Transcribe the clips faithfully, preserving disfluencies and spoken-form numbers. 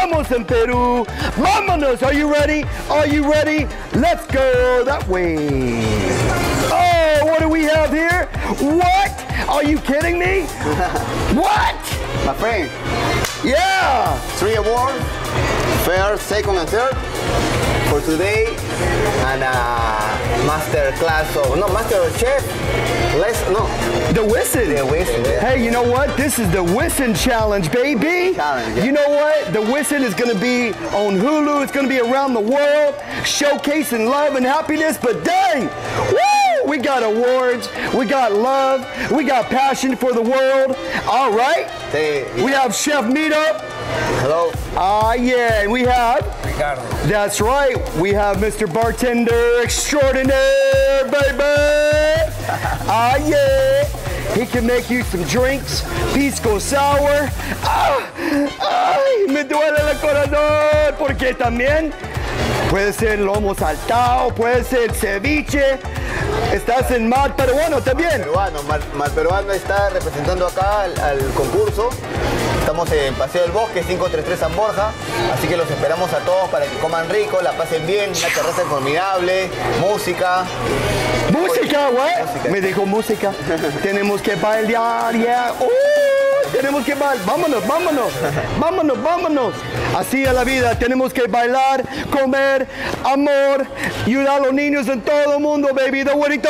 Estamos en Perú. Vámonos. Are you ready? Are you ready? Let's go that way. Oh, what do we have here? What? Are you kidding me? What? My friend. Yeah. Three awards. First, second, and third. For today, and a master class of, no, master chef. Let's, no. The Wisin. The Wisin, yeah. Hey, you know what? This is the Wisin Challenge, baby. Challenge, yeah. You know what? The Wisin is going to be on Hulu. It's going to be around the world, showcasing love and happiness. But dang, woo! We got awards. We got love. We got passion for the world. All right. Hey, yeah. We have Chef Meetup. Hello. Ah, uh, yeah. And we have Ricardo. That's right. We have Mister Bartender Extraordinaire, baby. Ah, yeah. He can make you some drinks, pisco sour. Ah, ay, me duele el corazón porque también puede ser lomo saltado, puede ser ceviche. Estás en Mal Peruano también. Peruano, Mal, Mal Peruano está representando acá al, al concurso. Estamos en Paseo del Bosque, cinco tres tres San Borja, así que los esperamos a todos para que coman rico, la pasen bien, una terraza formidable, música. Música, güey. Me dijo música. Tenemos que bailar, yeah. Uh, tenemos que bailar. Vámonos, vámonos. Vámonos, vámonos. Así es la vida. Tenemos que bailar, comer, amor, ayudar a los niños en todo el mundo, baby. The Güerito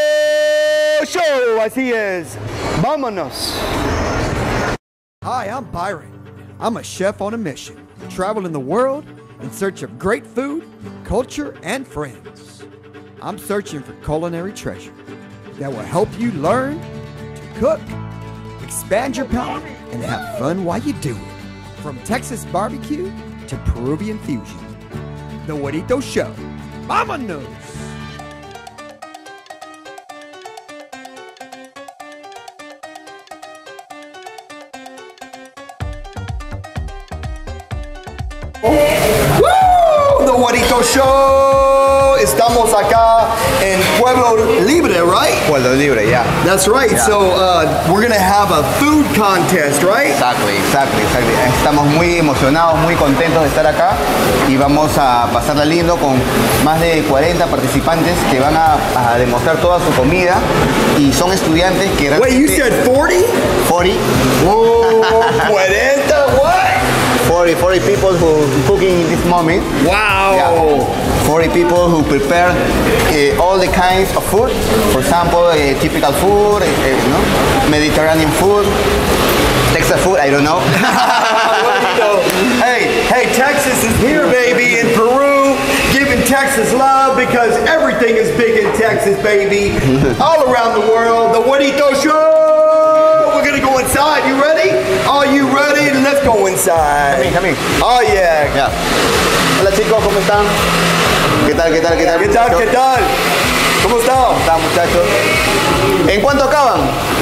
Show. Así es. Vámonos. Hi, I'm Byron. I'm a chef on a mission, traveling the world in search of great food, culture, and friends. I'm searching for culinary treasure that will help you learn to cook, expand your palate, and have fun while you do it. From Texas barbecue to Peruvian fusion. The Güerito Show. ¡Vámonos! Woo! The Güerito Show. Estamos acá en Pueblo Libre, right? Pueblo Libre, yeah. That's right. Yeah. So uh, we're gonna have a food contest, right? Exactly, exactly, exactly. Estamos muy emocionados, muy contentos de estar acá y vamos a pasarla lindo con más de cuarenta participantes que van a, a demostrar toda su comida y son estudiantes que Wait, you said forty? forty. Whoa, cuarenta, what? forty, forty people who cooking in this moment. Wow. Yeah. forty people who prepare uh, all the kinds of food. For example, uh, typical food, uh, you know, Mediterranean food, Texas food, I don't know. Hey, hey, Texas is here, baby, in Peru, giving Texas love because everything is big in Texas, baby. All around the world, the Güerito Show. We're gonna go inside. You ready? Are you ready? Let's go inside. Come in, come in. Oh yeah. Yeah. Hola chicos, ¿cómo están? ¿Qué tal, qué tal, qué tal? ¿Qué tal, qué tal? ¿Cómo están? ¿Cómo están, muchachos? ¿En cuánto acaban?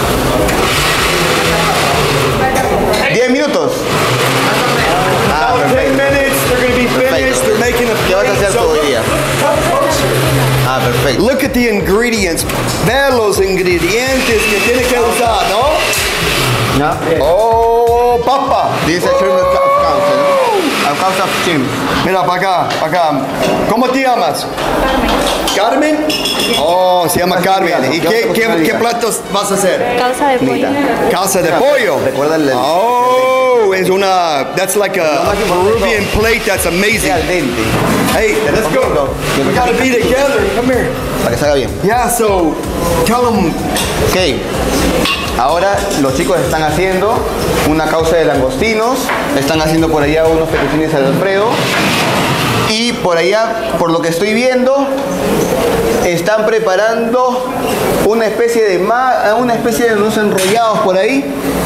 diez minutos. Ah, About ten minutes, they're gonna be finished. They're making a ¿Qué vas a hacer plate, todo el so- día? Ah, perfecto. Look at the ingredients. Vean los ingredientes que tiene que usar, ¿no? ¿Ya? Oh, papa. This is a trim of council. A causa of trim. Mira, para acá, para acá. ¿Cómo te llamas? Carmen. Carmen. Oh, se llama Carmen. ¿Y qué, qué, qué platos vas a hacer? Causa de pollo. Casa de pollo. Recuerda el... Oh, es una, that's like a Peruvian plate that's amazing. al dente. Hey, let's go. We gotta be together. Come here. Para que salga bien. Yeah, so tell them. Ok. Ahora los chicos están haciendo una causa de langostinos. Están haciendo por allá unos fettuccines al Alfredo. Y por allá, por lo que estoy viendo, están preparando una especie de ma una especie de unos enrollados por ahí.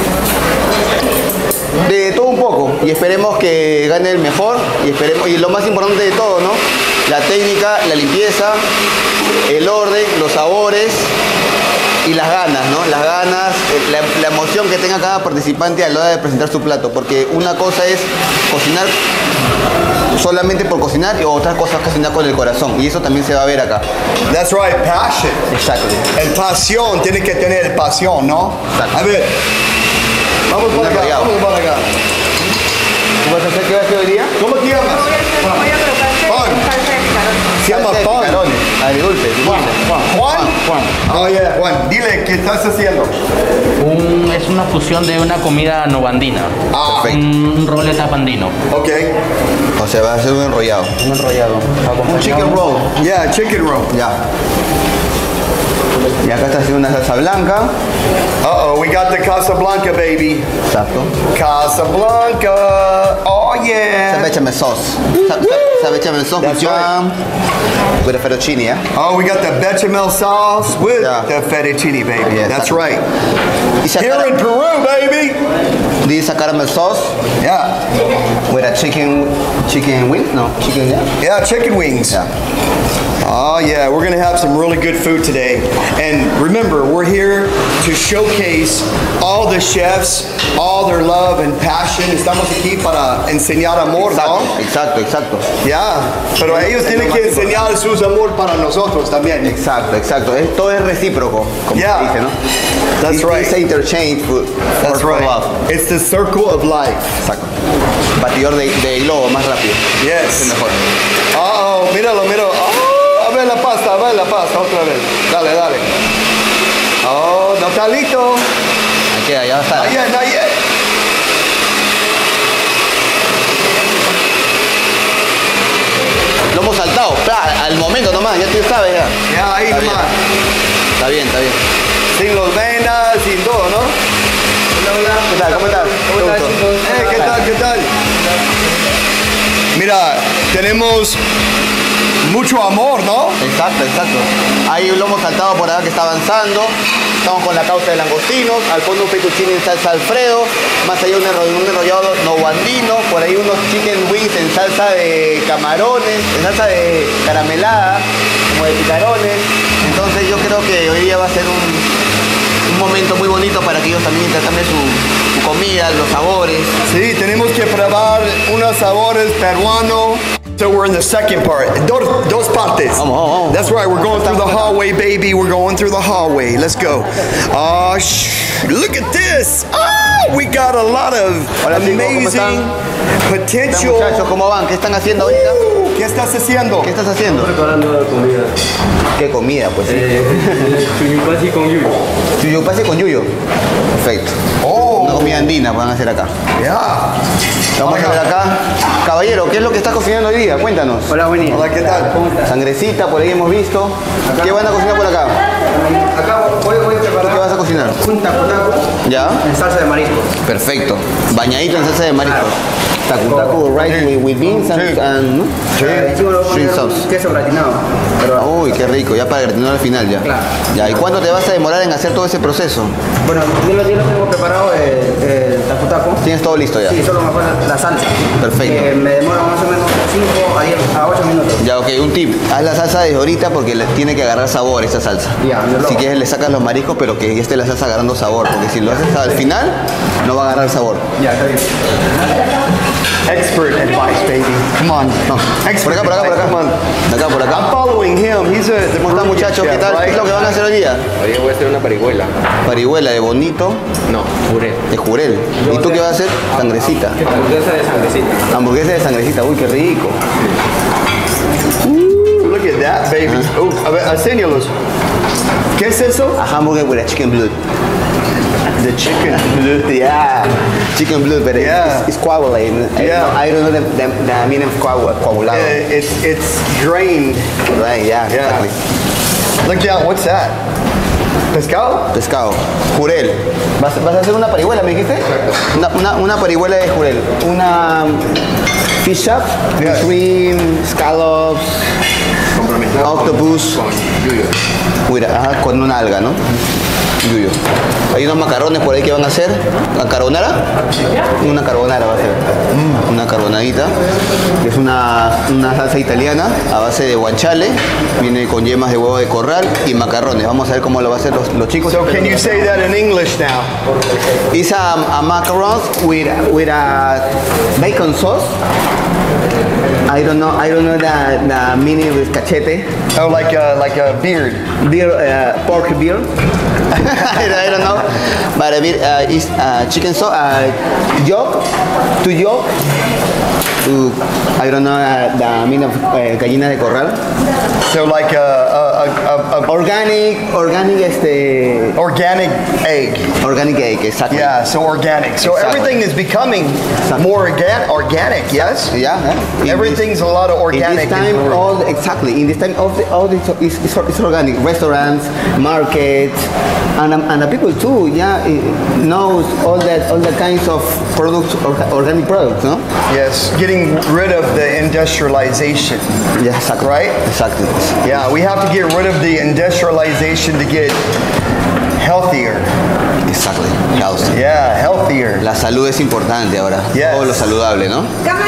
De todo un poco. Y esperemos que gane el mejor. Y esperemos, y lo más importante de todo, ¿no? La técnica, la limpieza, el orden, los sabores y las ganas, ¿no? Las ganas, la, la emoción que tenga cada participante a la hora de presentar su plato. Porque una cosa es cocinar solamente por cocinar y otra cosa es cocinar con el corazón. Y eso también se va a ver acá. That's right, passion. Exacto. El pasión, tiene que tener pasión, ¿no? Exacto. A ver, vamos para acá, Enrollado. vamos para acá. ¿Qué vas a hacer? ¿Qué vas a hacer hoy día? ¿Cómo te llamas? Juan. Se llama Salsa de Juan. picarones. Agridulce. Juan. Juan. Juan. Juan. Oh, yeah, Juan. Dile, ¿qué estás haciendo? Un- es una fusión de una comida novandina. Ah, Perfecto. Un role tapandino. ok. O sea, va a ser un enrollado. Un enrollado. Un chicken roll. Yeah, chicken roll. Ya. Y acá está haciendo una salsa blanca. Uh-oh, we got the Casablanca, baby. Exacto. Casablanca. Oh, Esa yeah. bechamel sauce. Esa bechamel sauce with That's jam. With a fettuccine, yeah? Oh, we got the bechamel sauce with Yeah. the fettuccine, baby. Yeah, That's exactly. right. Y esa Here in cara- Peru, baby. This is a caramel sauce Yeah. with a chicken chicken wing? No, chicken, yeah? Yeah, chicken wings. Yeah. Oh, yeah, we're going to have some really good food today. And remember, we're here to showcase all the chefs, all their love and passion. Estamos aquí para enseñar amor, Exacto, ¿no? exacto, exacto. Ya, pero ellos tienen que enseñar su amor para nosotros también. Exacto, exacto. Es- todo es recíproco, como Yeah. se dice, ¿no? That's It's- right. It's interchange for, That's for right. love. It's the circle of life. Exacto. Batidor de, de globo más rápido. Es Yes. mejor. Oh, míralo, míralo. Oh, a ver la pasta, a ver la pasta otra vez. Dale, dale. Oh, no está listo. Ahí queda, ya va a estar. Not yet, not yet. Lo hemos saltado, ¡pla! Al momento nomás, ya tú sabes ya. Ya, ahí Está bien. nomás. Está bien, está bien. Sin los venas, sin todo, ¿no? Hola, hola. ¿Qué tal? ¿Cómo estás? ¿Cómo estás, chicos? Eh, ¿qué tal, qué tal? Mira, tenemos mucho amor, ¿no? Exacto, exacto. Ahí lo hemos saltado por acá que está avanzando. Estamos con la causa de langostinos. Al fondo un fettuccine en salsa Alfredo. Más allá un, enro- un enrollado novandino. Por ahí unos chicken wings en salsa de camarones. En salsa de caramelada. Como de picarones. Entonces yo creo que hoy día va a ser un, un momento muy bonito para que ellos también intercambien su, su comida, los sabores. Sí, tenemos que probar unos sabores peruanos. So we're in the second part. Dos, dos partes. Vamos, vamos, vamos. That's right. We're going through the hallway, baby. We're going through the hallway. Let's go. Oh, sh- look at this. Oh, we got a lot of Hola, chicos, ¿cómo amazing están? ¿Qué potential. muchachos? ¿Cómo van? ¿Qué están haciendo ahorita? Uh, ¿Qué estás haciendo? ¿Qué estás haciendo? Preparando la comida. ¿Qué comida? Pues sí. Eh, Chuyupasi con yuyu. Chuyupasi con yuyo. Perfecto. Oh, Una comida andina van a hacer acá. yeah. Vamos a ver acá. Caballero, ¿qué es lo que estás cocinando hoy día? Cuéntanos. Hola, Winnie. Hola, ¿qué tal? ¿Cómo estás? Sangrecita, por ahí hemos visto. ¿Qué van a cocinar por acá? Acá voy, voy a ¿Qué vas preparar a cocinar? un taco taco ¿Ya? en salsa de mariscos. Perfecto. Bañadito en salsa de mariscos. Tacu tacu rice with, with beans and, and ¿no? Eh, Encima lo voy a Shrimp poner sauce. un queso gratinado. Pero, Uy, qué rico, ya para gratinar al final ya. Claro. Ya, ¿y cuánto te vas a demorar en hacer todo ese proceso? bueno, yo lo, yo lo tengo preparado eh, el taco taco. Tienes todo listo ya. Sí, solo me falta la salsa. Perfecto. Que me demora más o menos cinco a diez a ocho minutos. Ya, ok, un tip. Haz la salsa desde ahorita porque le tiene que agarrar sabor esa salsa. Ya, yo lo Si hago. quieres le sacas los mariscos, pero que ya esté la salsa agarrando sabor. Porque si lo haces al final, no va a agarrar sabor. Ya, está bien. Expert advice, baby. Come on. No. Por acá, por acá, por acá. Come on. De acá, por I'm acá. following him. He's a ¿Cómo están muchachos? ¿Qué tal? ¿Qué es lo que van a hacer hoy día? Hoy voy a hacer una parihuela. Parihuela de bonito, No, puré. de jurel. ¿Y tú qué vas a hacer? Sangrecita. Hamburguesa de sangrecita. Hamburguesa de sangrecita. Uy, qué rico. Look at that, baby. Oh, a ver, enséñalos. ¿Qué es eso? A hamburger with a chicken blood. The chicken. Yeah, chicken blood, but Yeah. it's, it's coagulated. Yeah. I don't know the, the, the meaning of coagul- coagulado. Uh, it's it's drained. Right, yeah, Yeah. exactly. Look down. What's that? Pescado? Pescado. Jurel. ¿Vas, vas a hacer una parihuela, me dijiste? Una, una, una parihuela de jurel. Una fish up, Yeah. shrimp, scallops, octopus. Con yuyo. Mira, ajá, con una alga, ¿no? Yuyo. Hay unos macarrones por ahí que van a hacer. ¿La carbonara? Una carbonara va a ser. Una carbonadita. Que es una, una salsa italiana a base de guanciale. Viene con yemas de huevo de corral y macarrones. Vamos a ver cómo lo van a hacer los, los chicos. So can you say that in English now? It's a, a macarons with, with a bacon sauce I don't know. I don't know the the meaning with cachete. Oh, like a, like a beard. Beer, uh, pork beer. I, don't, I don't know. But a bit uh, is uh, chicken so uh, yolk to yolk. To, I don't know uh, the meaning of uh, gallina de corral. So like a, a, a, a Organic, organic este. organic egg. Organic egg, exactly. Yeah, so organic. So Exactly. everything is becoming Exactly. more organ- organic, yes? Yeah. yeah. In Everything's a lot of this, organic. In this time, in- all exactly. In this time, all the all this is, is, is organic. Restaurants, markets, and um, and the people too. Yeah, eh, knows all that all the kinds of products, orga- organic products. No. Yes, getting rid of the industrialization. Yeah, exactly. Right? Exactly. Yeah, we have to get rid of the industrialization to get healthier. Exactly. Health. Yeah, healthier. La salud es importante ahora. Yes. Todo lo saludable, ¿no?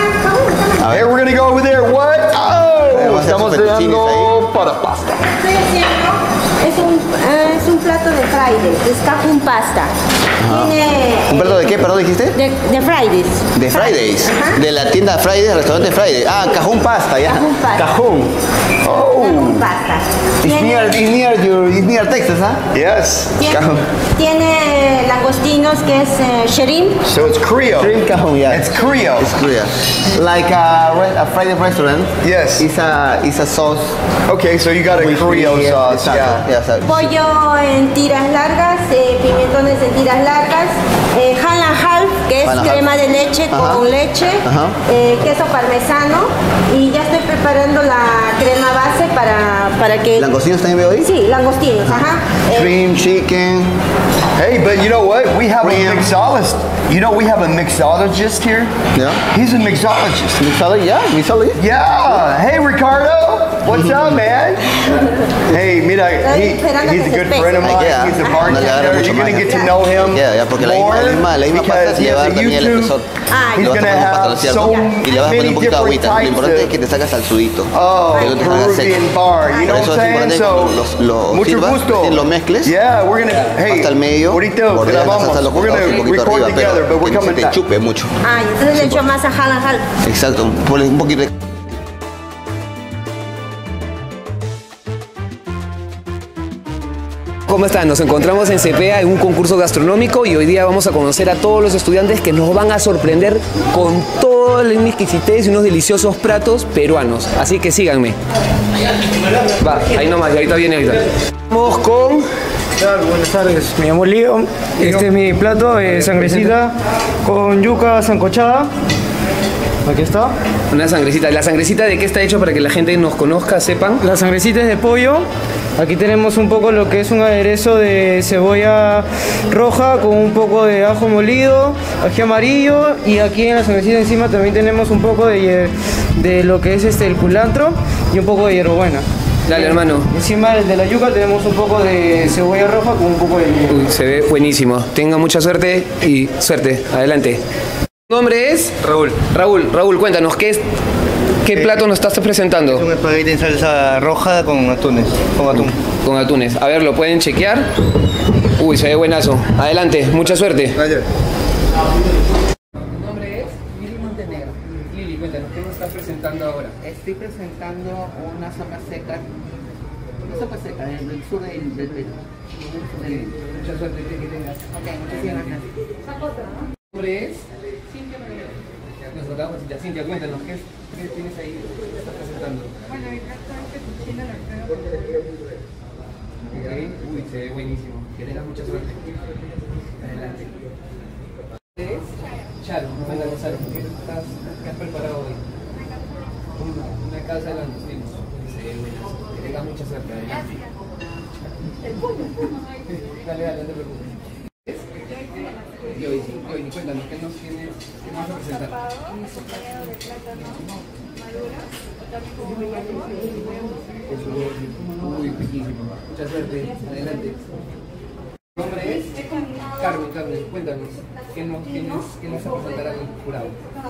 A Hey, ver. we're gonna go over there. What? Oh, Vamos a hacer estamos sus fettuccines creando para pasta. Estoy haciendo, es un, eh, es un plato de Fridays, es cajún pasta. Tiene... ¿Un plato de qué, perdón, dijiste? De, de Fridays. De Fridays. Ajá. De la tienda Fridays, restaurante Fridays. Ah, cajún pasta, ya. Cajún pasta. Cajún. Cajún pasta. It's Tiene- near, it's near, your, it's near Texas, ¿ah? Yes. Tiene, Cajún. tiene langostinos que es eh, shrimp. So it's Creole. Shrimp cajún, yeah. It's Creole. It's clear. Like a, re- a Friday restaurant. Yes. It's a, it's a sauce. Okay, so you got a with Creole yeah, sauce. exacto, Yeah. yeah, exacto. Pollo en tiras largas, eh, pimentones en tiras largas, eh, half and half, que es Half and half. crema de leche Ajá. con leche, Ajá. eh, queso parmesano y ya estoy preparando la crema base para, para que... ¿Langostinos también veo ahí? Sí, langostinos, ajá. Eh, Shrimp, chicken. Hey, but you know what? We have Ram. a mixologist. You know we have a mixologist here? Yeah. He's a mixologist. Mixology, yeah, mixology. Yeah. Hey, Ricardo. What's up, man? Hey, mira, he, he's a good friend of mine. Yeah. He's a No le agarra bartender. mucho You're gonna más. get to know him Yeah, yeah, porque la misma, more la misma, la misma pasta because se he le va a has dar a también el YouTube. espesor. Ah, Le He's vas a gonna poner pasta, ¿no have es cierto? so Y le vas a poner many un poquito de different agüita. Lo types importante es of que te sacas al sudito. Oh, Que no te salga seco. Peruvian bar. You know Por what eso I'm es saying? importante So, cuando los- lo mucho sirvas, gusto. recién lo mezcles, Yeah, we're gonna, hey, hasta el medio, ahorita bordeas la grabamos. salsa a los We're costados y un gonna poquito record arriba, together, but pero we're que no se coming te back. chupe mucho. ah, entonces le echo más a half and half. Exacto, ponle un poquito de... ¿Cómo están? Nos encontramos en CEPEA en un concurso gastronómico y hoy día vamos a conocer a todos los estudiantes que nos van a sorprender con toda la exquisitez y unos deliciosos platos peruanos. Así que síganme. Va, ahí nomás, y ahorita viene ahorita. Vamos con... Buenas tardes, me llamo Leo. Este es mi plato, eh, sangrecita con yuca sancochada. Aquí está. Una sangrecita. ¿La sangrecita de qué está hecho para que la gente nos conozca, sepan? La sangrecita es de pollo. Aquí tenemos un poco lo que es un aderezo de cebolla roja con un poco de ajo molido, ají amarillo, y aquí en la sangrecita encima también tenemos un poco de, de lo que es este el culantro y un poco de hierbabuena. Dale, hermano. Encima de la yuca tenemos un poco de cebolla roja con un poco de limón. Uy, se ve buenísimo. Tenga mucha suerte y suerte. Adelante. ¿Tu nombre es? Raúl. Raúl, Raúl, cuéntanos, ¿qué, es, qué plato nos estás presentando? Es un espagueti en salsa roja con atunes, con atún. Con atunes. A ver, ¿lo pueden chequear? Uy, se ve buenazo. Adelante, mucha suerte. Gracias. Mi nombre es Lili Montenegro. Lili, cuéntanos, ¿qué nos estás presentando ahora? Estoy presentando una sopa seca, una sopa seca del, del sur del, del Perú. Del- Mucha suerte que tengas. Ok, muchísimas gracias. ¿Tu nombre es? Cintia María. Nos tocamos, Cintia. Cintia, cuéntanos, ¿qué, qué tienes ahí? ¿Qué estás presentando? Bueno, mi plato es fettuccine alfredo. Ok, uy, se ve buenísimo. Que tengas mucha suerte. Adelante. ¿Es? Charo, cuéntanos, Charo, ¿qué, estás, ¿qué has preparado hoy? Una, una calza de langostinos. Se ve buenazo. Que tengas mucha suerte. Adelante. Dale, dale, no te preocupes. Y hoy, hoy, cuéntanos, ¿qué nos tienes, qué nos vas a presentar? Un sopado de plátano maduro, con Uy, riquísimo. Mucha suerte. Adelante. ¿Tu nombre es? Carmen, Carmen, cuéntanos, ¿qué nos tienes, qué nos vas a presentar al jurado?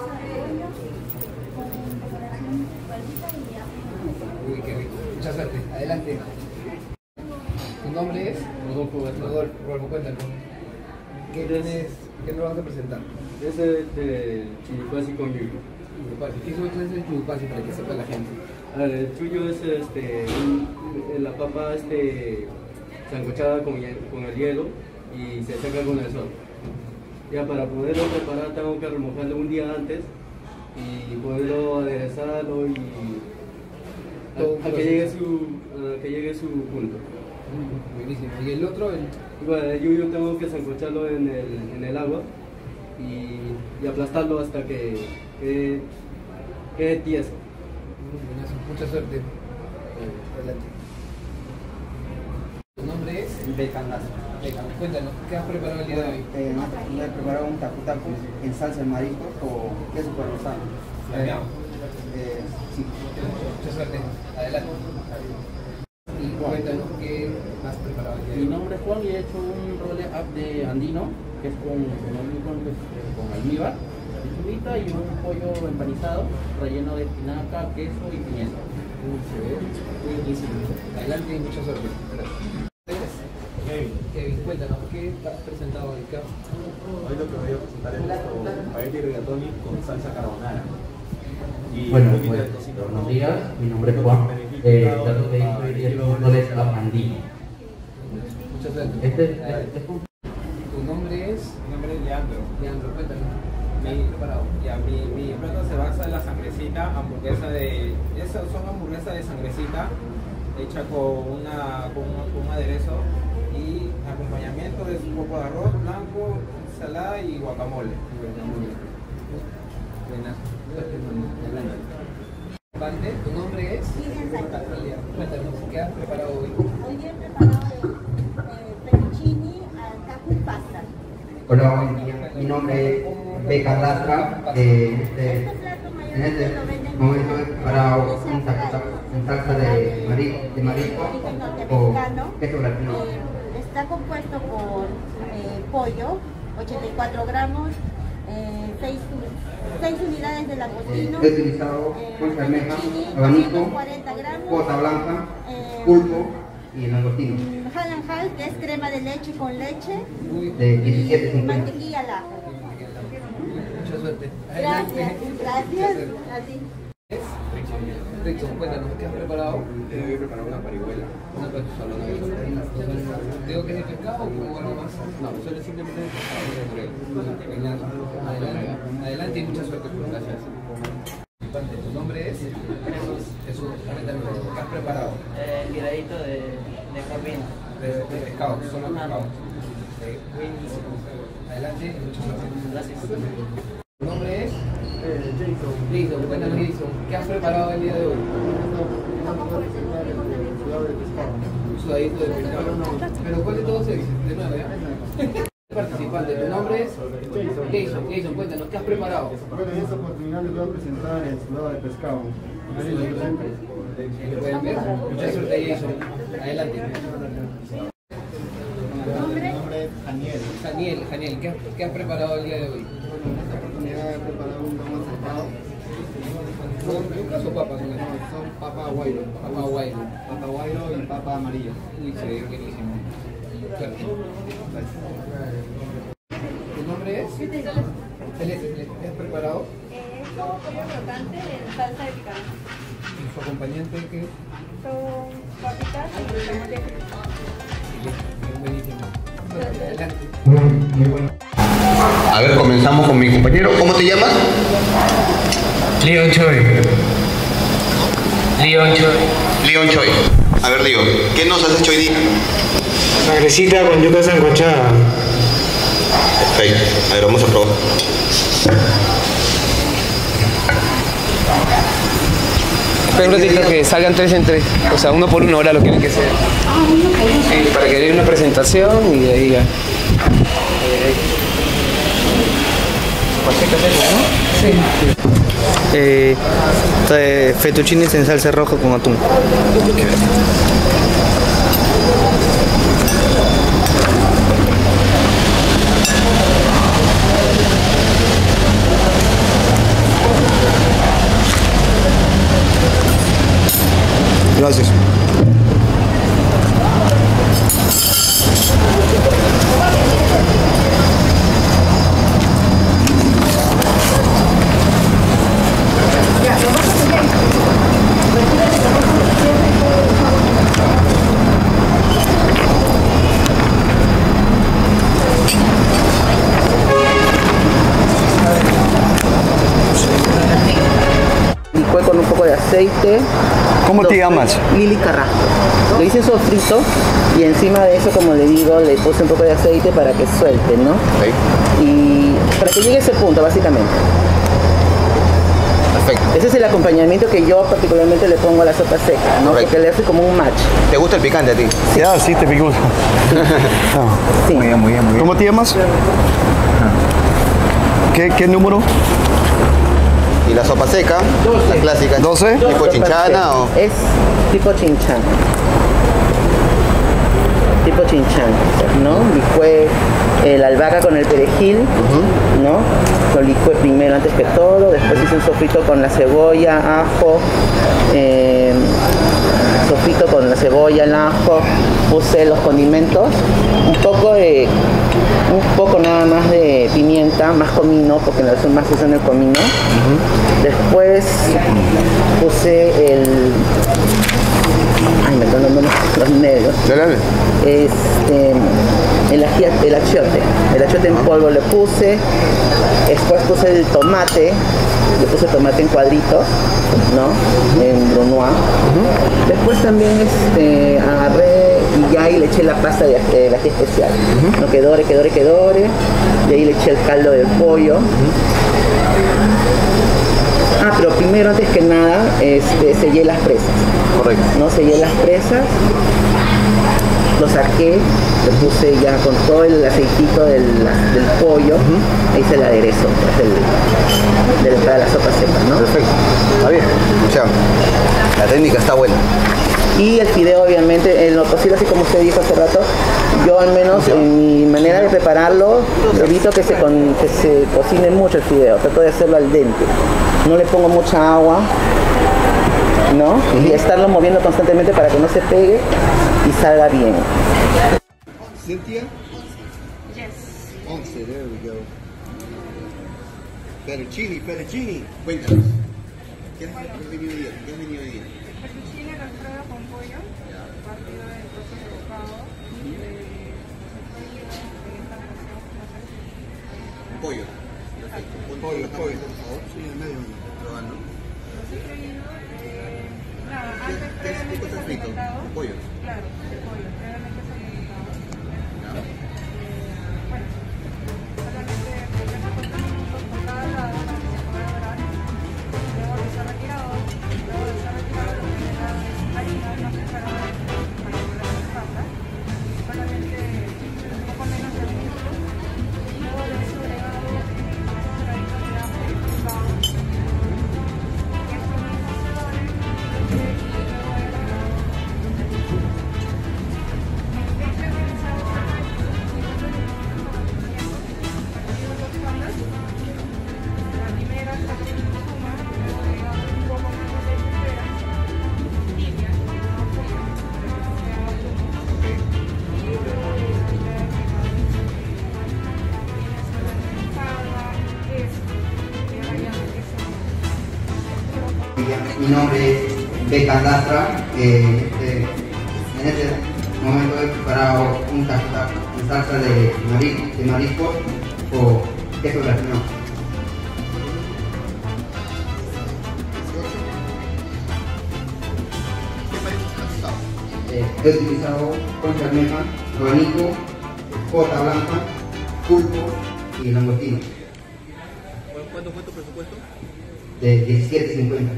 Uy, qué rico. Mucha suerte. Adelante. ¿Tu nombre es? Rodolfo. Rodolfo, Rodolfo, cuéntanos. ¿Qué tienes, qué nos vas a presentar? Ese es de chilipasi con yuca. Yuyupapi. ¿Qué es el yuyupapi para que sepa la gente? A ver, el chuyo es este, un- la papa este, sancochada con, hie- con el hielo y se seca con el sol. Ya para poderlo preparar tengo que remojarlo un día antes y poderlo aderezarlo y a, a que llegue su a que llegue su punto. Mm, buenísimo. ¿Y el otro? El... Bueno, el yuyo tengo que sancocharlo en el, en el agua y, y aplastarlo hasta que quede, quede tieso. Mucha suerte. Adelante. ¿Tu nombre es? Becan Lazo. Becan. Cuéntanos, ¿qué has preparado el día de hoy? Eh, me he preparado un tacu tacu en salsa de marisco con queso parmesano. Eh, sí. Mucha suerte. Adelante. Y cuéntanos, ¿qué has preparado el día de hoy? Mi nombre es Juan y he hecho un roll up de andino, que es con, con, con almíbar, lechuguita y un pollo empanizado relleno de espinaca, queso y pimienta. Buenísimo. Adelante y mucha suerte. Kevin. Kevin, cuéntanos, ¿qué has presentado hoy? ¿Qué has- Hoy lo que voy a presentar es esto, espagueti rigatoni con salsa carbonara. Y Bueno, un poquito pues, de tocino buenos rojo. días, mi nombre es Juan. Eh, el plato que hice hoy día es un roles a mandini. Mucha suerte. Este, Adelante. este es un ¿Tu nombre es? Mi nombre es Leandro. Leandro, cuéntanos. ¿Qué has Mi, preparado? ya, mi, mi plato se basa en la sangrecita, hamburguesa de... Esas son hamburguesas de sangrecita hecha con, una, con, un, con un aderezo y acompañamiento es un poco de arroz blanco, ensalada y guacamole. Buenas. Pante, ¿tu nombre es? Natalia. Cuéntanos, ¿qué has preparado hoy? Hoy día he preparado eh, fettuccini al tacu pasta. Hola, buen día. Mi nombre es Beca Lastra. Eh, este, en este momento he preparado un taco en salsa de, mari, de marisco con queso blanco. Eh, está compuesto por eh, pollo, ochenta y cuatro gramos, eh, seis unidades de langostino, He utilizado eh, concha de almeja, fettuccini, abanico, cuarenta gramos, pota blanca, eh, pulpo y langostino. Hal and Hal, que es crema de leche con leche, De diecisiete y cincuenta. mantequilla al ajo. Mucha suerte. Gracias, gracias. Así. Rickson, cuéntanos, ¿qué has preparado? Yo voy a preparar una parihuela. Una parihuela. ¿Digo que es de pescado o algo más? No, solo simplemente de pescado. Adelante. Adelante y mucha suerte. Gracias. ¿Tu nombre es? Jesús. Jesús, cuéntanos, ¿qué has preparado? Eh, tiradito de, de corvina. De, de pescado, solo pescado. Okay. Buenísimo. Adelante y mucha suerte. Gracias. ¿Tu nombre es? Jason. Jason, cuéntanos, Jason, ¿qué has preparado el día de hoy? Un sudadito de pescado. Pero ¿cuál de todos es? De nuevo, ¿ya? Participante, ¿tu nombre es? Jason. Jason, cuéntanos, ¿qué has preparado? Bueno, en esta oportunidad les voy a presentar el sudado de pescado. ¿Lo pueden ver? Mucha suerte, Jason. Adelante. Mi nombre es Daniel. Daniel, Daniel, ¿qué has, ¿qué has preparado el día de hoy? En esta oportunidad he preparado un lomo saltado. ¿Son yucas o papas? No, son papa guairo. Papa guairo. Papa guairo y papa amarilla. Uy, se ve buenísimo. Suerte. ¿Tu nombre es? Celeste. Celeste, ¿qué has preparado? Eh, es como pollo crocante en salsa de picante. ¿Y su acompañante qué? Son papitas y tomate frito. Buenísimo. Adelante. Muy bueno. A ver, comenzamos con mi compañero. ¿Cómo te llamas? Leon Choi. Leon Choi. Leon Choi. A ver, Leon, ¿qué nos has hecho hoy día? Sangrecita con yuca sancochada. Perfecto. A ver, vamos a probar. Espera un ratito que salgan tres en tres. O sea, uno por uno ahora lo quieren que sea. Sí, para que dé una presentación y de ahí ya. Sí. Eh, eh, fettuccines en salsa roja con atún. Gracias. aceite. ¿Cómo te llamas? Lili Carrasco. Lo hice sofrito y encima de eso, como le digo, le puse un poco de aceite para que suelte, ¿no? Okay. Y para que llegue a ese punto, básicamente. Perfecto. Ese es el acompañamiento que yo particularmente le pongo a la sopa seca, ¿no? Correcto. Porque le hace como un match. ¿Te gusta el picante a ti? Sí. Ya, sí, te pico. Sí. Muy bien, muy bien, muy bien. ¿Cómo te llamas? ¿Qué, qué número? ¿Y la sopa seca? La clásica. ¿doce? ¿Tipo chinchana o...? Es tipo chinchana. Tipo chinchana, ¿no? Licué eh, la albahaca con el perejil, uh-huh. ¿no? Lo licué primero antes que todo, después hice un sofrito con la cebolla, ajo, eh, sofrito con la cebolla, el ajo, puse los condimentos, un poco de, un poco nada más de pimienta, más comino, porque en la versión más usan el comino. Uh-huh. Después puse el... Ay, me están dando los nervios. Este, el, ají, el achiote. El achiote en polvo le puse. Después puse el tomate. Le puse tomate en cuadritos, ¿no? En brunoise. Uh-huh. Después también este, agarré y ya ahí le eché la pasta de, de la ají especial. Uh-huh. ¿No? Que dore, que dore, que dore. Y ahí le eché el caldo del pollo. Uh-huh. Ah, pero primero, antes que nada, este, sellé las presas. Correcto. No sellé las presas, lo saqué, le puse ya con todo el aceitito del, del pollo, uh-huh. Ahí se el aderezo del, del, para la sopa seca, ¿no? Perfecto, está bien. O sea, la técnica está buena. Y el fideo, obviamente, en lo posible, así como usted dijo hace rato, yo al menos en mi manera de prepararlo, evito que se, con, que se cocine mucho el fideo, trato de hacerlo al dente. No le pongo mucha agua, ¿no? Uh-huh. Y estarlo moviendo constantemente para que no se pegue y salga bien. Cynthia? Yes. once, there we go. Fettuccine, fettuccine. Cuéntanos. ¿Qué has venido hoy día? ¿Qué has venido hoy día? Fettuccine Alfredo con pollo, partido de trozos de bocado, eh, Pollo. Perfecto. Pon pollo, pollo, por favor. Sí, en medio. Probando. eh, nada, ¿Qué, antes qué, qué cosa has frito? Pollo. Claro, el pollo, previamente salpimentado. Claro. Bueno, solamente primero cortamos por cada lado para que se pueda dorar. Luego de ser retirado, luego de ser retirado lo que le da es harina no preparada para que la pasta. Solamente un poco menos de minuto. Luego de eso agregado un cuadradito de ajo picado. Esto mismo se dore y luego he agregado leche condensada y dos la primera está con espuma, luego agregamos un poco más de leche entera, tibia, no fría, se haga humo, y luego agregar queso, y rallado queso. Mi nombre es Beca Lastra. Eh, este, en este momento he preparado un tacuta en salsa de, marisco, de mariscos o queso gratinado. Eh, he utilizado concha almeja, abanico, jota blanca, pulpo y langostino. ¿Cuánto fue tu presupuesto? De diecisiete cincuenta.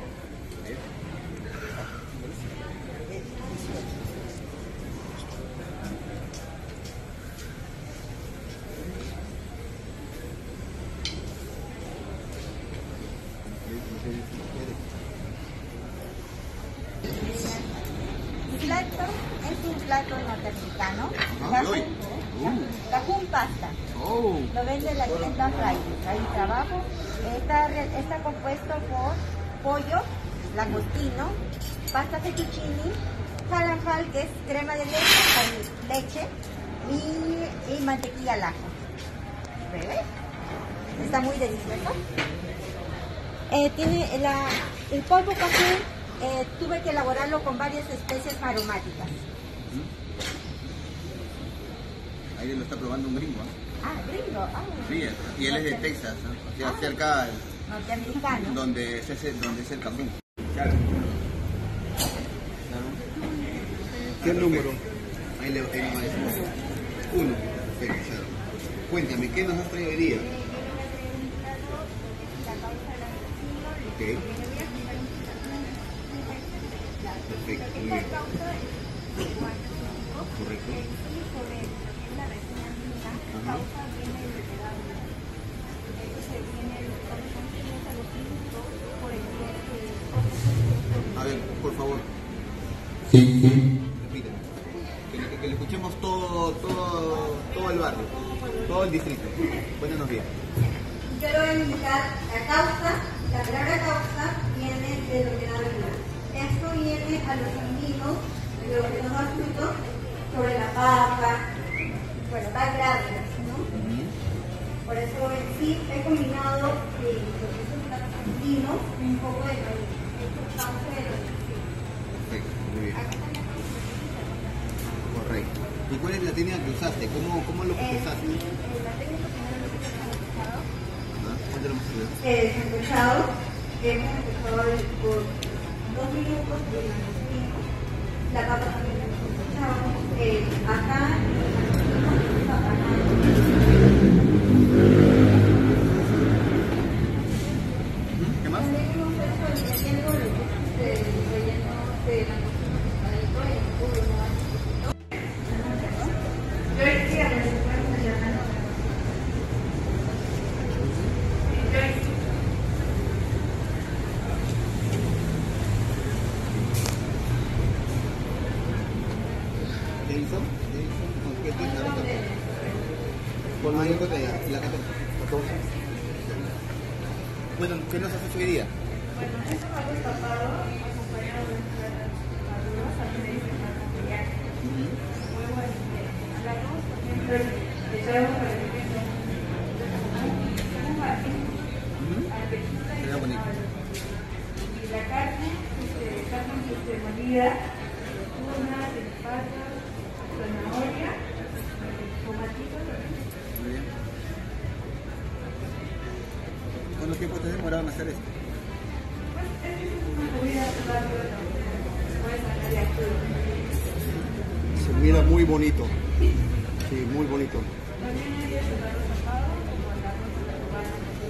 Mi plato es un plato norteamericano, cajún, cajún pasta. Oh. Lo vende la tienda Fridays, ahí trabajo. Está, está compuesto por pollo, langostino, pasta fettuccine, falafel, que es crema de leche con leche y, y mantequilla al ajo. ¿Ves? Está muy delicioso. Eh, tiene la, el polvo café, eh, tuve que elaborarlo con varias especies aromáticas. Ahí lo está probando un gringo. ¿eh? Ah, gringo. Ah, sí, y él es de Texas, ¿no? O sea, cerca norteamericano. donde es, ese, donde es el cajún. ¿Qué número? Ahí le tengo más. Uno. Perfecto, Sharon. Cuéntame, ¿qué nos has traído hoy día? Ok. Perfecto, muy bien. Correcto. Ajá. A ver, por favor. Sí, sí. Repíteme. Que, que, que le escuchemos todo, todo, todo el barrio, todo el distrito. Cuéntanos bien. Yo le voy a indicar la causa. La palabra causa viene de lo que da vida. Esto viene a los andinos, de lo que nos da fruto, sobre la papa, bueno, va grandes, ¿no? Por eso en sí he combinado eh, lo que son los andinos, un poco de maíz. Esto es causa de los Perfecto, muy bien. Correcto. ¿Y cuál es la técnica que usaste? ¿Cómo, cómo lo procesaste? Eh, la técnica primero lo que es sancochado. Cuéntanos más. Eh, sancochado, hemos sancochado por dos minutos de langostinos. La papa también la sancochado. Eh, acá, ¿qué más? Hemos hecho el relleno de relleno de langostinos cortadito y el puro, ¿no? Yo decía que se puede funcionar. ¿Jason? ¿Con qué tienda? Con mayor botella. ¿Y la catorce? Bueno, ¿qué nos has hecho hoy día? Bueno, eso va destapado, acompañado de arroz, también le dicen familiar. Huevo al arroz, también le echamos para que tenga Queda bonito. y la carne, este, carne este, molida, tuna, patas, zanahoria, tomatito. Muy bien. ¿Cuánto tiempo te demoraron en hacer esto? Pues es una comida rápida, se puede sacar de aquí. Se mira muy bonito. Sí, muy bonito. También hay el arroz tapado, como el arroz de la cubana.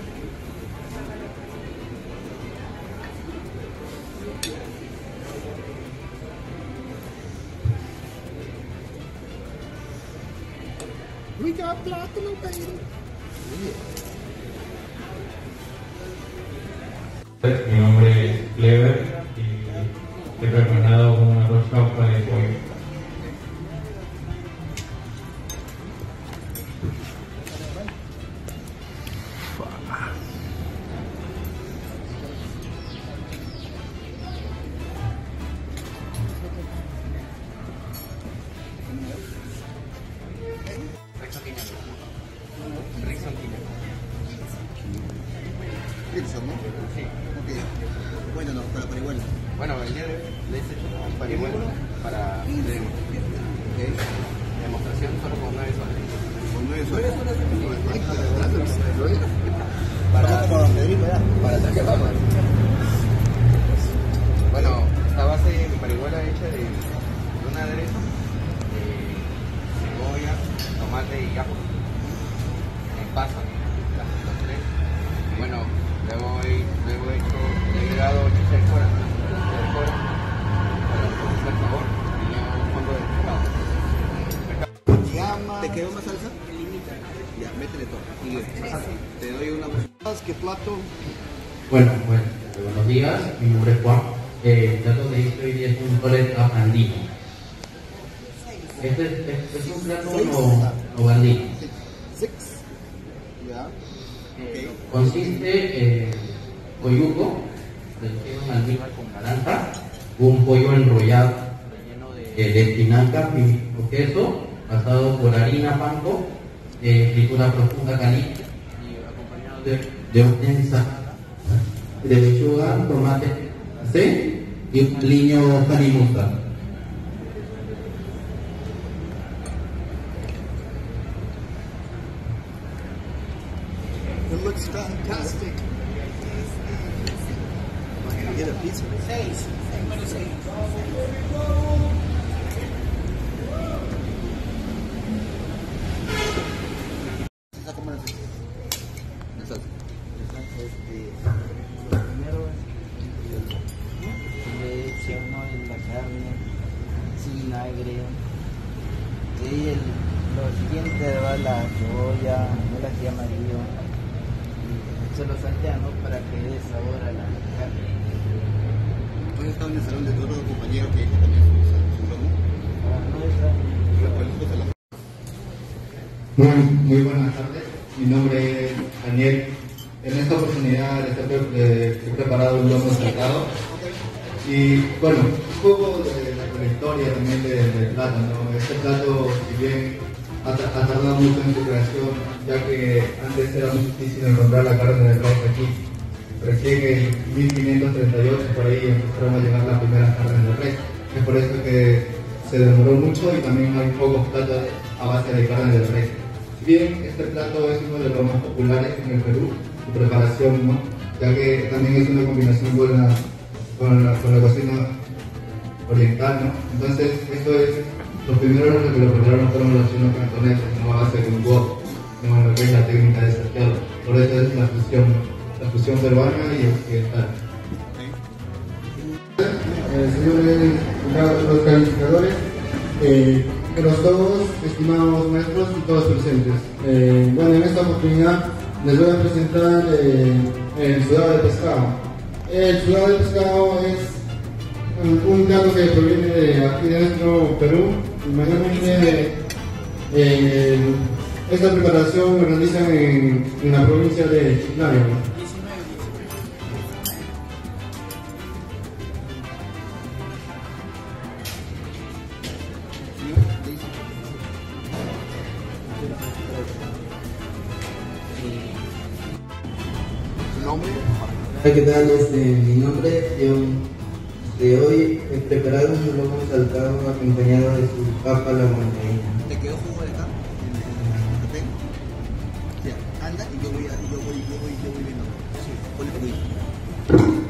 We got platinum, baby. Mi nombre es Clever y he preparado un arroz causa de pollo. Rickson, ¿no? Sí. Ok. Bueno, no, para parihuela. Bueno, el día de hoy les he hecho un parihuela para de, okay. Demostración solo con nueve soles. Con nueve soles. Para, para traje papas. Bueno, esta base de mi parihuela hecha de, de un aderezo de cebolla, tomate y ajo. En pasa, las, las tres. Bueno, luego he, luego he hecho, le he agregado chicha de fuera, chicha de fuera, para procesar el sabor y un fondo de pescado. ¿Te quedó más salsa? Ya, métele todo. Y te doy una más. ¿Qué plato? Bueno, bueno, buenos días, mi nombre es Juan. Eh, el plato que hice hoy día es un tolet andino. Este es, este es un plato no, no andino. Six. Ya. Eh, consiste en coyuco, relleno en almíbar con naranja, un pollo enrollado relleno de, de espinaca, pimiento, queso, pasado por harina, panko, eh, fritura profunda caliente y acompañado de, de una ensalada de lechuga, tomate, aceite y un aliño carimusa. It looks fantastic. Tiene pizza. Seis, número seis. ¿Cómo la haces? La salsa. La salsa este, lo primero es leche, ¿no? Y la carne, sin vinagre. Y ahí el, lo siguiente va la cebolla, el ají amarillo. Y se lo saltea, ¿no? Para que dé sabor a la carne. Hoy estaba en el salón de todos los compañeros que también su lomo. No está. Muy, muy buenas tardes, mi nombre es Daniel. En esta oportunidad estoy, eh, he preparado un lomo saltado y bueno, un poco de la, de la historia también del de plato, ¿no? Este plato, si bien ha, ha tardado mucho en su creación, ya que antes era muy difícil encontrar la carne de res aquí. Recién en mil quinientos treinta y ocho por ahí empezaron a llegar las primeras carnes de res. Es por eso que se demoró mucho y también hay pocos platos a base de carne de res. Si bien este plato es uno de los más populares en el Perú, su preparación, ¿no? Ya que también es una combinación buena con la, con la cocina oriental, ¿no? Entonces, esto es, los primeros que lo prepararon fueron los chinos cantoneses, ¿no? A base de un wok, ¿no? Lo que es la técnica de salteado. Por eso es la fusión, la fusión peruana y occidental. Eh, señores, los calificadores, eh, los dos estimados maestros y todos presentes. Eh, bueno, en esta oportunidad les voy a presentar eh, el sudado de pescado. El sudado de pescado es un, un plato que proviene de aquí de nuestro Perú. Y mayormente eh, esta preparación la realizan en, en la provincia de Chiclayo. ¿Qué tal? Este, mi nombre es John. De hoy he preparado un lomo saltado acompañado de su papa a la huancaína. ¿Te quedó jugo de acá? O sea, anda y yo voy, a, yo voy, yo voy, yo voy viendo. Sí, ponle por ahí.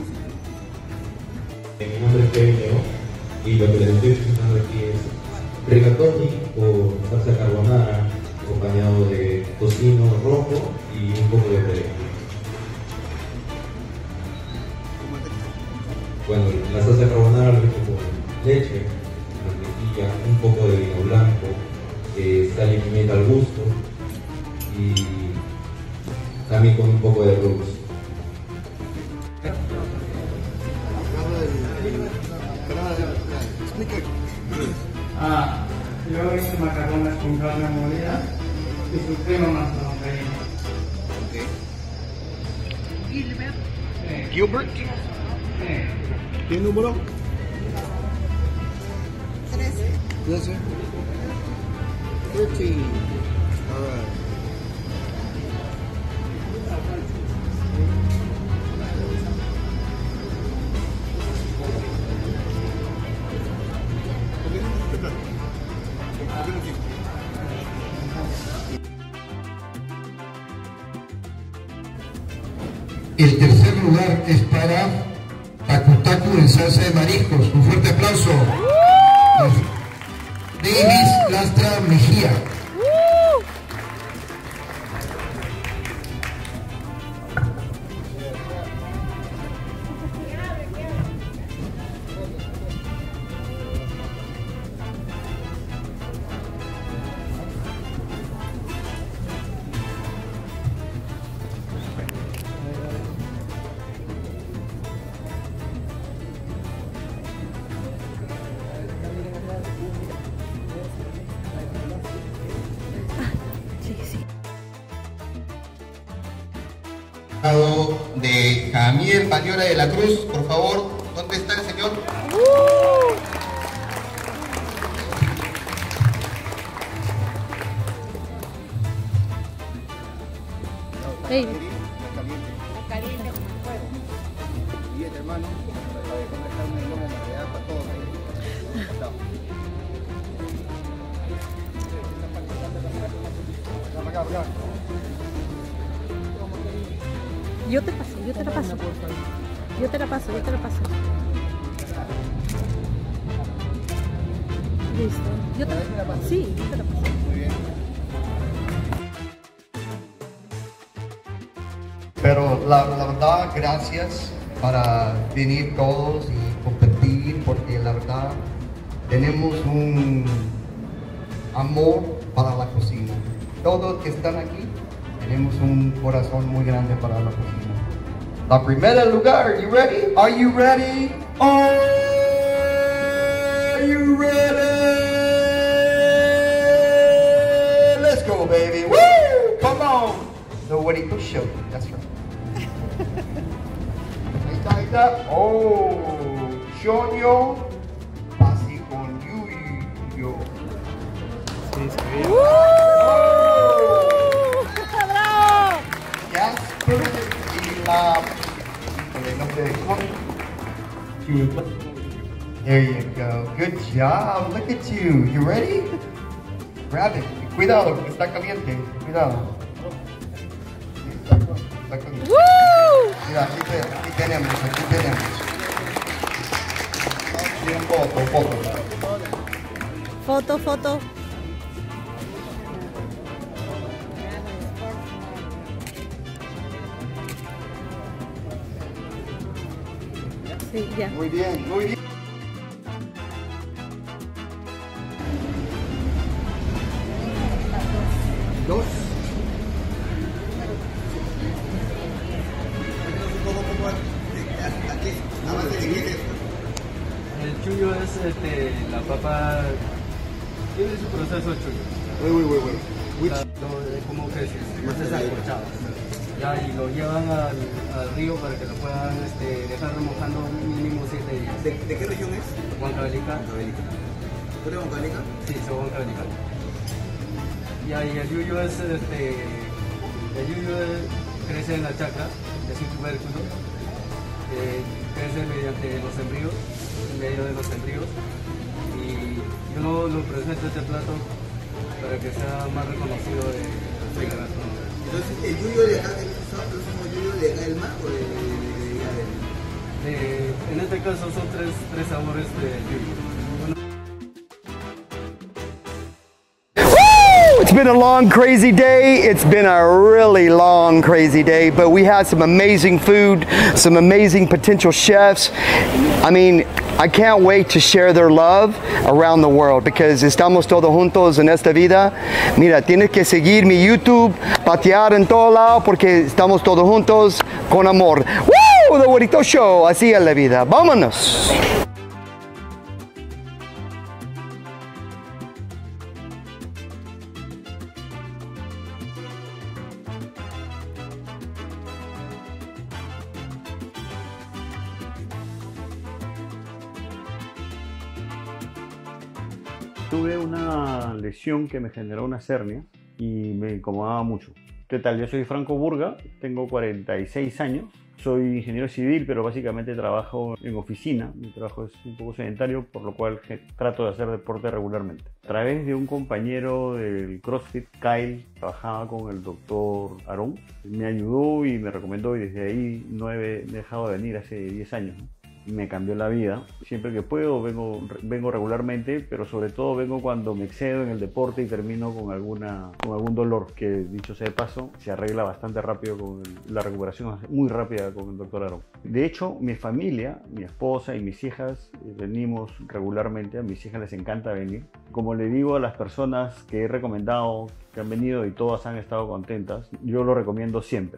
Mi nombre es Kevin León y lo que les estoy presentando aquí es rigatoni o salsa carbonara acompañado de tocino rojo y un poco de perejil. Bueno, la salsa carbonara lo he hecho con leche, mantequilla, un poco de vino blanco, eh, sal y pimienta al gusto y también con un poco de arroz. Ah, yo hice macarrones con carne molida y su crema más la huancaína. Gilbert. Gilbert. ¿Qué número? Trece. Trece. Thirteen. All right. El tercer lugar es para Tacu Tacu en salsa de mariscos. Un fuerte aplauso. Davis Lastra Mejía. De Javier Paliola de la Cruz, por favor, ¿dónde está el señor? Hey. Caliente como el fuego. Bien, hermano, para comer carne de lomo mareada para todos. Yo te paso, yo te la paso. Yo te la paso, yo te la paso. Listo. Yo te la paso. Sí, yo te la paso. Muy bien. Pero la, la verdad, gracias para venir todos y compartir, porque la verdad tenemos un amor para la cocina. Todos que están aquí tenemos un corazón muy grande para la cocina. La primera lugar, you ready? Are you ready? Are you ready? Let's go, baby. Woo! Come on. The Huerito Show. That's right. Ahí está, ahí está. Oh, Shonyo, así con Yuyo. Sí, sí. ¡Bravo! Jasper y la... con el nombre de Julie. There you go. Good job. Look at you. You ready? Grab it. Cuidado, que está caliente. Cuidado. Está caliente. Mira, aquí, te, aquí tenemos, aquí tenemos. Bien, foto, foto. Foto, foto. Sí, ya. Muy bien, muy bien. Dos. El chullo es este, la papa, tiene su proceso el chullo. Uy, uy, uy, uy. La- lo- es como que se más escorchado. Ya, y lo llevan al, al río para que lo puedan este, dejar remojando mínimo siete días. ¿De, de qué región es? Huancavelica. ¿Tú eres Huancavelica? Sí, soy Huancavelica. Ya, y el yuyo es, este, el yuyo es- crece en la chacra, es un tubérculo, eh, crece mediante los sembríos, en medio de los sembríos, y yo lo, lo presento este plato para que sea más reconocido de de la gastronomía. Entonces, ¿el yuyo de acá, el mismo yuyo de acá del mar o de, de, de, de, de, Eh, en este caso son tres, tres sabores de yuyo. It's been a long, crazy day. It's been a really long, crazy day, but we had some amazing food, some amazing potential chefs. I mean, I can't wait to share their love around the world because estamos todos juntos en esta vida. Mira, tienes que seguir mi YouTube, patear en todo lado porque estamos todos juntos con amor. ¡Woo! The Huerito Show, así es la vida. ¡Vámonos! Tuve una lesión que me generó una hernia y me incomodaba mucho. ¿Qué tal? Yo soy Franco Burga, tengo cuarenta y seis años, soy ingeniero civil, pero básicamente trabajo en oficina. Mi trabajo es un poco sedentario, por lo cual trato de hacer deporte regularmente. A través de un compañero del CrossFit, Kyle, trabajaba con el doctor Aarón, me ayudó y me recomendó, y desde ahí no he dejado de venir hace diez años, ¿no? Me cambió la vida. Siempre que puedo vengo, vengo regularmente, pero sobre todo vengo cuando me excedo en el deporte y termino con, alguna, con algún dolor, que dicho sea de paso, se arregla bastante rápido con el, la recuperación es muy rápida con el doctor Aarón. De hecho, mi familia, mi esposa y mis hijas eh, venimos regularmente. A mis hijas les encanta venir. Como le digo a las personas que he recomendado, que han venido y todas han estado contentas, yo lo recomiendo siempre.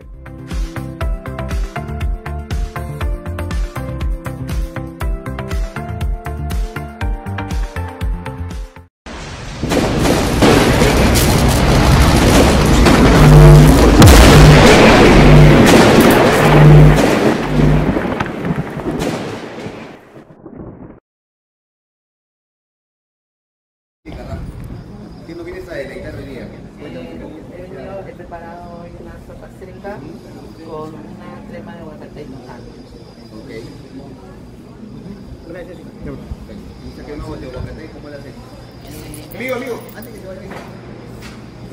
¿Qué nos vienes a deleitar hoy día? He preparado hoy una sopa seca con una crema de aguacate y manzana. Ok. Gracias. Esta crema de aguacate, ¿cómo la haces? Amigo, amigo, antes que se vaya.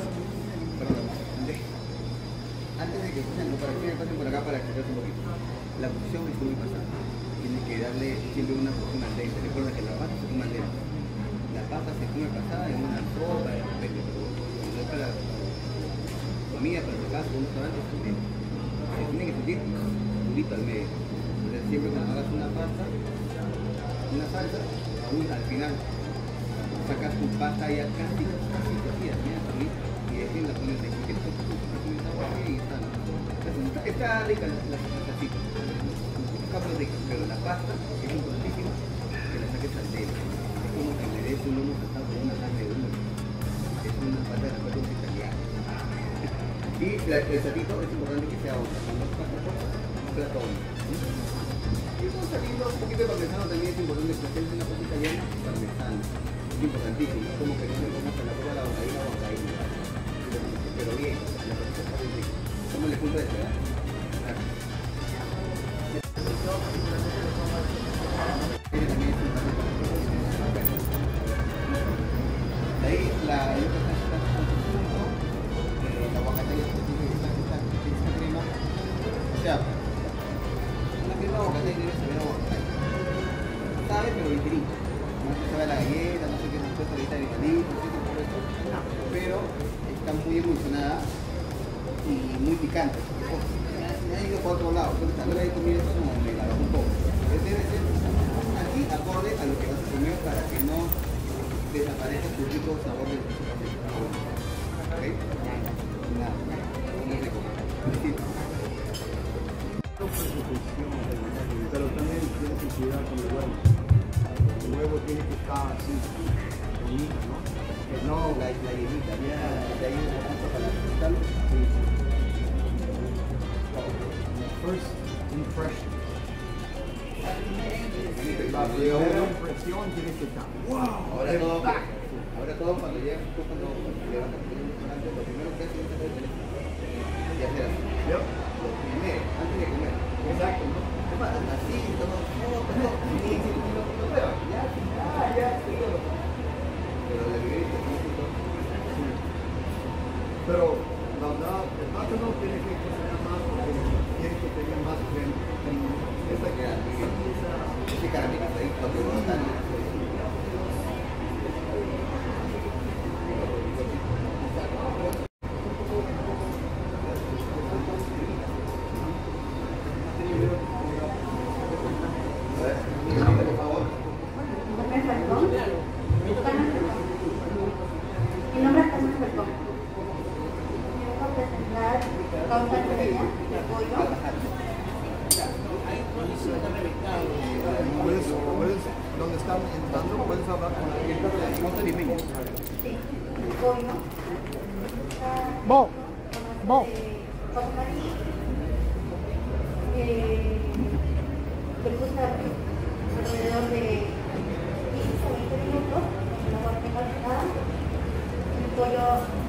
Perdón, antes de que pasen por aquí, pasen por acá para que se un poquito. La cocción es muy pasada. Tienes que darle siempre una porción al dente. Recuerda que la pasta se come al dente. La pasta se come pasada en una sopa, de repente, pero no es para comida, para tu casa, un restaurante, se tiene que sentir durito al medio. Entonces siempre cuando hagas una pasta, una salsa, aún al final sacas tu pasta ya casi, casi cocida, mira, y después la pones de que y está, está, está rica la, la, la salsita, está muy rica, pero la pasta es importantísima que la saques al dedo. Es como que le des un lomo saltado con una carne de uno. Es una pasta de la cual italiana. Y la, el saltito es importante que sea honda, cuando es pasta corta, un plato hondo. Y un saltito un poquito de parmesano también es importante, que hacer una cosa italiana, parmesano. Es importantísimo, como que no se ponga en la boca la bocadina o bocadina. Pero bien, la cosa está muy rica. ¿Cómo le punto de esta? De ahí la yuca está en su punto, la guacataya está en crema. O sea, una crema guacataya debe saber a guacataya. Sabe, pero ligerito. No se sabe a la galleta, no sé qué nos cuesta ahorita de vitalito, pero está muy emulsionada y muy picante. Me ha ido por otro lado, entonces a la hora de comer esto como me la bajo un poco. Entonces debe ser así, acorde a lo que vas a comer para que no desaparezca tu rico sabor del queso pastel. ¿Ok? Nada, muy rico. Pero también tienes que cuidar con el huevo. El huevo tiene que estar así, bonito, ¿no? Que no, la, la llenita, ya de ahí un poquito para la first impression. La primera impresión tiene que estar. ¡Wow! Ahora todo, ahora todo cuando llegas, tú cuando levantas el restaurante, lo primero que haces es hacer el teléfono. Y hacer así. Lo primero, antes de comer. Exacto, ¿no? Así, todo, todo, todo. Y lo pruebas. Ya, ya, ya. Pero la vivirita es un poquito. Pero la verdad, el plátano tiene que cocinar más porque tiene que tener más crema. Esa que ese caramelo está ahí, porque no está ni Mi nombre es Carmen Falcón. Me vengo a presentar causa de pollo. ¿Puedes, puedes, donde están entrando, puedes hablar con alguien de Montelimín? Sí, el pollo. Bo, bo. Eh, le gusta alrededor de quince a veinte minutos en la parte calcinada. El pollo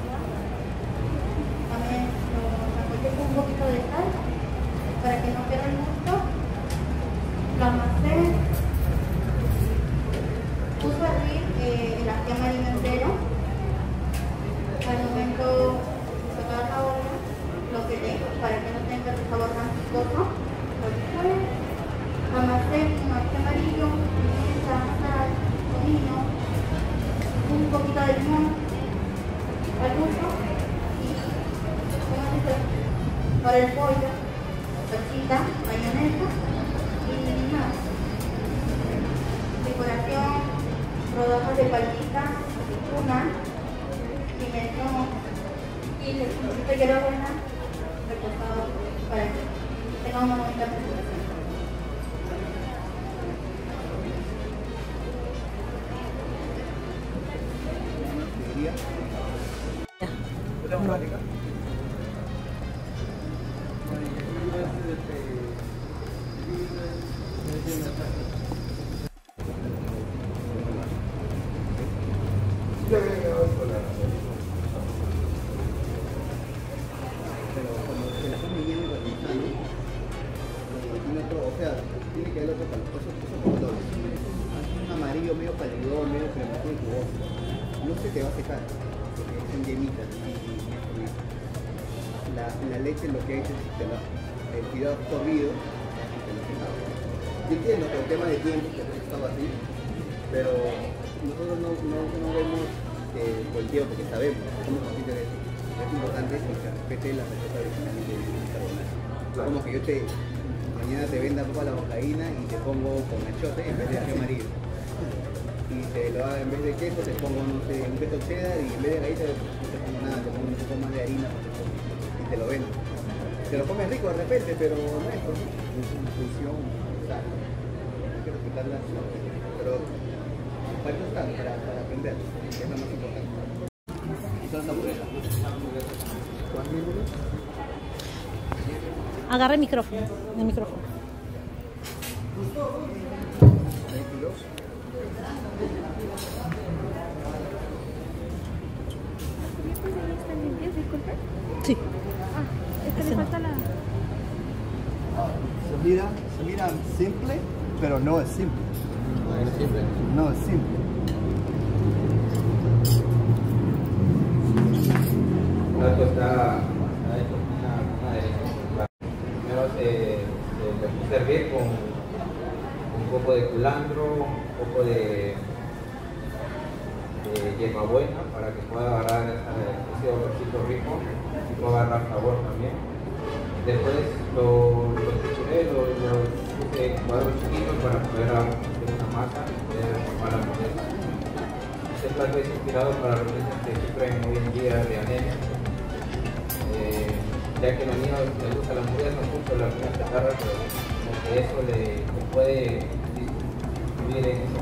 también lo sancoché con un poquito de sal para que no pierda el gusto. Lo amasé, puse a hervir eh, el ají amarillo entero. Al momento de sacar la olla, lo pelé para que no tenga el sabor tan picoso. Lo licué, amasé un ají amarillo, pimienta, sal, comino, un poquito de limón al gusto y como dice, para el pollo, salsita, mayonesa y más. Decoración, rodajas de palmita, aceituna, pimentón y lechoncito de hierbabuena recostado para que tenga una bonita presentación. Pero cuando se la come lleno y barnizando, tiene otro, o sea, tiene que haber otro color, esos, esos colores. Un amarillo medio palidón, medio cremoso y jugoso. No se te va a secar, porque son yemitas y, y, y la, la leche lo que ha hecho es que te la, el cuidado absorbido y yo entiendo que el tema de tiempo que hemos estado así, pero nosotros no, no, no vemos eh, por el tiempo, porque sabemos, somos conscientes de eso. Es importante que se respete la receta original de carbonara. Como que yo te, mañana te venda toda la bocaína y te pongo con achote en vez de ají amarillo. Y te lo haga en vez de queso, te pongo, no sé, un queso cheddar y en vez de galleta no te pongo nada, te pongo un poco más de harina y te lo vendo. Te lo comes rico de repente, pero no es por es una función, o sea, hay que respetar las cosas, pero para eso está, para, para aprender, que es lo más importante. Y son hamburguesas. ¿Cuántos minutos? Agarra el micrófono, el micrófono. veintidós. ¿Están limpias, disculpe? Sí. Ah, es que le falta la... Se mira, se mira simple, pero no es simple. No es simple. No es simple. El plato está, está hecho con una, una aderezo. Primero se, se le puse a hervir con un poco de culantro, un poco de, de hierbabuena para que pueda agarrar ese olorcito rico y pueda agarrar sabor también. Después lo, lo trituré, lo, lo puse en cuadros chiquitos para poder hacer una masa y poder formar la hamburguesa. Este plato es inspirado para los niños que sufren hoy en día de anemia, eh, ya que a los niños les gusta la hamburguesa, no mucho la comida chatarra, pero como que eso le, le puede vivir en eso.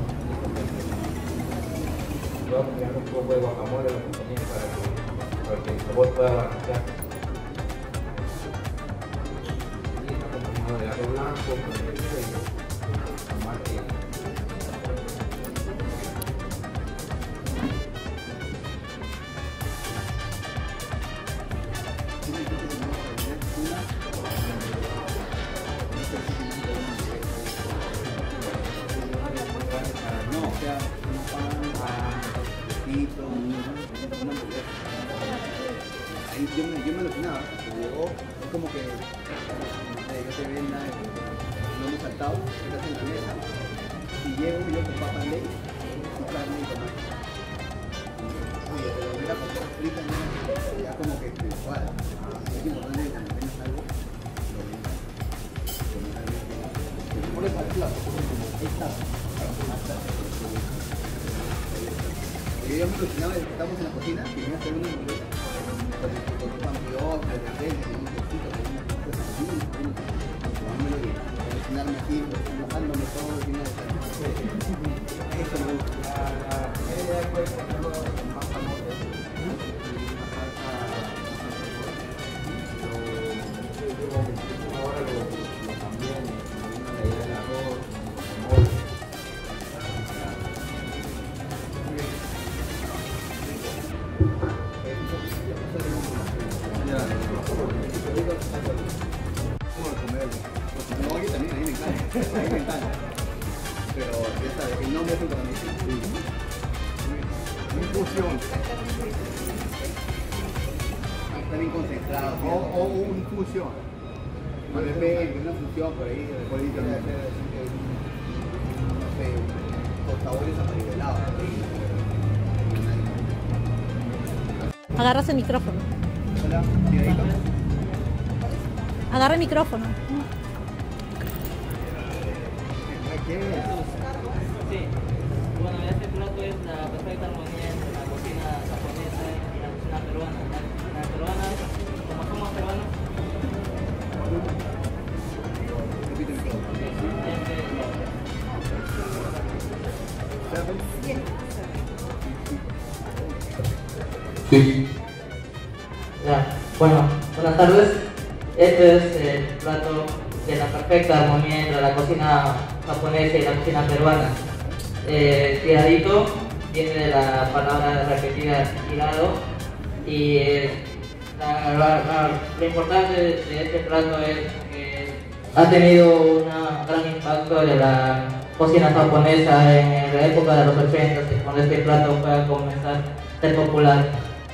Voy a poner un poco de guacamole a la compañía para que, para que el sabor pueda balancear. De arroz blanco, con el y tomate. No, o sea, un pan, poquito, una hamburguesa. Ahí yo me, yo me alucinaba, porque llegó, es como que yo te venda el lomo saltado, estás en la mesa, y llego yo con papa ley y carne y tomate. Oye, pero mira porque está frita, ya como que te cuadra. Es importante que cuando tengas algo, lo vendas. Pones al plato, ahí está. Yo ya me alucinaba desde que estamos en la cocina, que venía a hacer una hamburguesa con un pan brioche, de repente, con un quesito, con una cosa así, tomármelo y alucinarme aquí, mojándome todo el final de tarde. Eso me gusta. La idea fue ponerlo en más famoso y una salsa pero ahora lo cambié, la idea del arroz, mole. No, yo también, a mí me encanta, a mí me encanta. Pero ya sabes, el nombre es un para mí. Infusión. Está bien concentrado. O, o una infusión. No depende, una fusión por ahí. Por ahí tiene que ser, no sé, los sabores amarivelados. Agarras el micrófono. Hola, ¿tiradito? Agarra el micrófono. ¿Qué es? Sí. Bueno, este plato es la perfecta armonía entre la cocina japonesa y la cocina peruana. La, la peruana, como somos peruanos, Sí. Ya. Bueno, buenas tardes. Este es el plato de la perfecta armonía entre la cocina japonesa y la cocina peruana. Eh, tiradito viene de la palabra repetida tirado y eh, la, la, la, lo importante de este plato es que ha tenido un gran impacto de la cocina japonesa en la época de los ochenta, cuando este plato fue a comenzar a ser popular.